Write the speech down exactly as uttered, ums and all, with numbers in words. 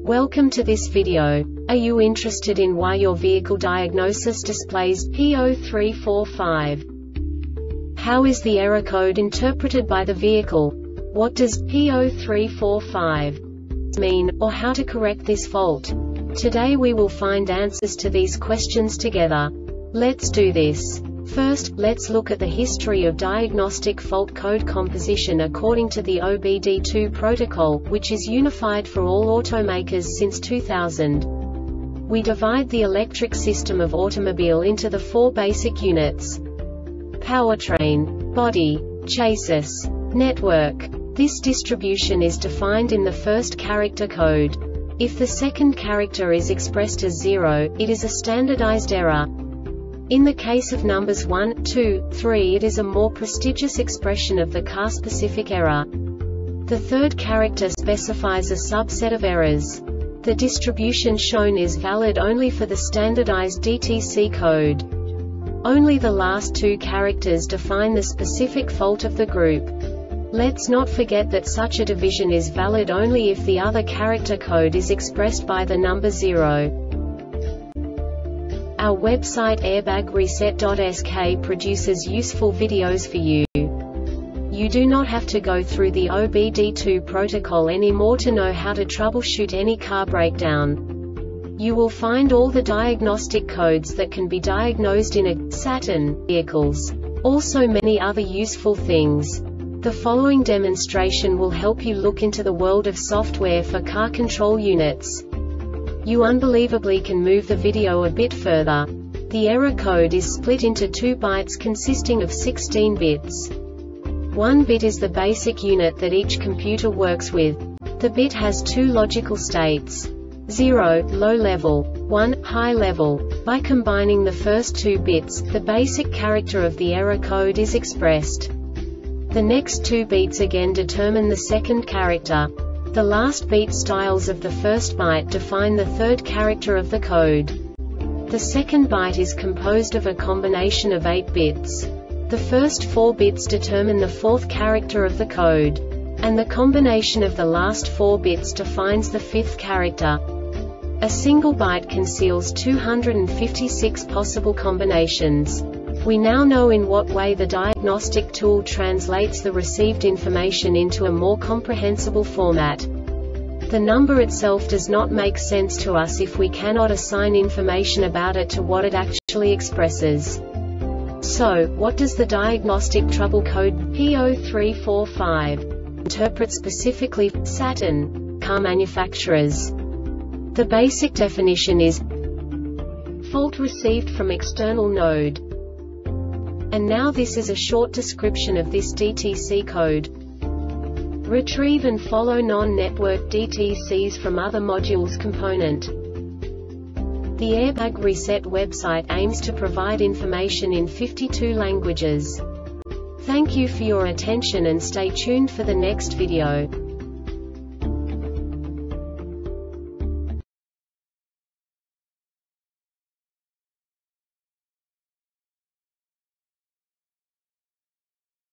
Welcome to this video. Are you interested in why your vehicle diagnosis displays P zero three four five? How is the error code interpreted by the vehicle? What does P zero three four five mean, or how to correct this fault? Today we will find answers to these questions together. Let's do this. First, let's look at the history of diagnostic fault code composition according to the O B D two protocol, which is unified for all automakers since two thousand. We divide the electric system of automobile into the four basic units: powertrain, body, chassis, network. This distribution is defined in the first character code. If the second character is expressed as zero, it is a standardized error. In the case of numbers one, two, three, it is a more prestigious expression of the car-specific error. The third character specifies a subset of errors. The distribution shown is valid only for the standardized D T C code. Only the last two characters define the specific fault of the group. Let's not forget that such a division is valid only if the other character code is expressed by the number zero. Our website airbag reset dot S K produces useful videos for you. You do not have to go through the O B D two protocol anymore to know how to troubleshoot any car breakdown. You will find all the diagnostic codes that can be diagnosed in a Saturn vehicles. Also many other useful things. The following demonstration will help you look into the world of software for car control units. You unbelievably can move the video a bit further. The error code is split into two bytes consisting of sixteen bits. One bit is the basic unit that each computer works with. The bit has two logical states: zero, low level, one, high level. By combining the first two bits, the basic character of the error code is expressed. The next two bits again determine the second character. The last beat styles of the first byte define the third character of the code. The second byte is composed of a combination of eight bits. The first four bits determine the fourth character of the code. And the combination of the last four bits defines the fifth character. A single byte conceals two hundred fifty-six possible combinations. We now know in what way the diagnostic tool translates the received information into a more comprehensible format. The number itself does not make sense to us if we cannot assign information about it to what it actually expresses. So, what does the diagnostic trouble code P zero three four five interpret specifically for Saturn car manufacturers? The basic definition is fault received from external node. And now this is a short description of this D T C code. Retrieve and follow non-network D T Cs from other modules component. The Airbag Reset website aims to provide information in fifty-two languages. Thank you for your attention and stay tuned for the next video.